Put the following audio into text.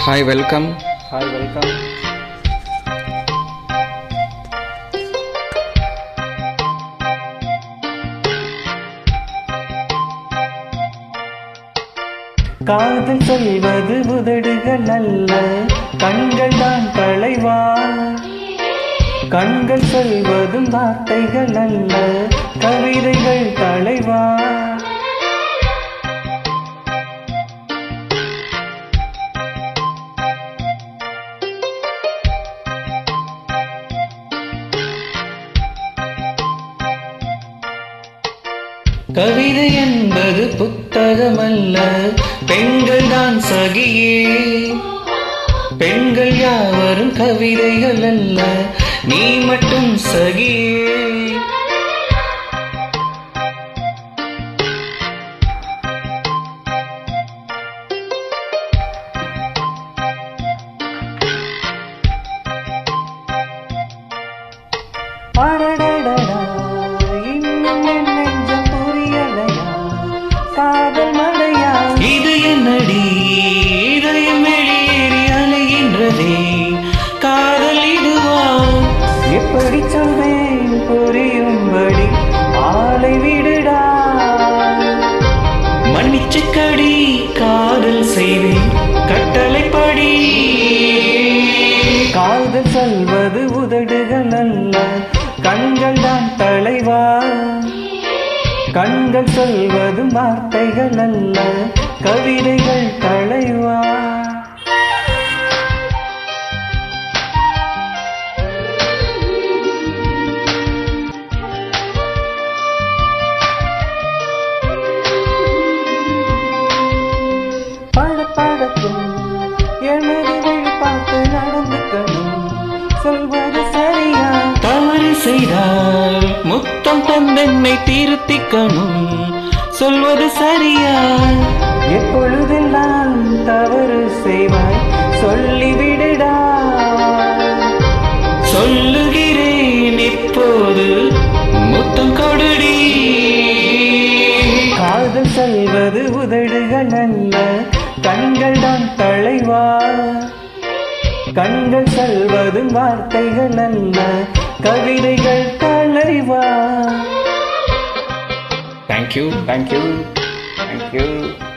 Hi, welcome. Hi, welcome. காதல் சொல்வது உதடுகள் அல்ல, கண்கள் தான் தலைவா. கண்கள் சொல்வதும் வார்த்தைகள் அல்ல, கவிதைகள் தலைவா. கவிதை என்பது புத்தகமல்ல, பெண்கள் தான் சகியே. பெண்கள் யாவரும் கவிதைகள் அல்ல, நீ மட்டும் சகியே. அடடடடா, இன்னும் என் நெஞ்சம் புரியலையா? காதல் மழையா இது என்னடி? இதயம் வெளியேறி அலைகின்றதே, காதல் இதுவா? எப்படி சொல்வேன் புரியும்படி, ஆளை விடுடா. மன்னிச்சுக்கடி, காதல் செய்வேன் கட்டளைப்படி. காதல் சொல்வது உதடுகள் அல்ல, கண்கள் தான் தலைவா. கண்கள் சொல்வதும் வார்த்தைகள் அல்ல, கவிதைகள் தலைவா. படப்படக்கும் எனது வழி பார்த்து நடந்துக்கணும், சொல்வது சரியா? தவறு செய்தால் முத்தம் தந்தென்னை திருத்திக்கணும், சொல்வது சரியா? எப்பொழுதெல்லாம் தவறு செய்வாய் சொல்லிவிடுடா. சொல்லுகிறேன் இப்போது, முத்தம் கொடுடி. காதல் சொல்வது உதடுகள் அல்ல, கண்கள் தான் தலைவா. கண்கள் சொல்வதும் வார்த்தைகள் அல்ல, கவிதைகள் தலைவா. Thank you. Thank you. Thank you.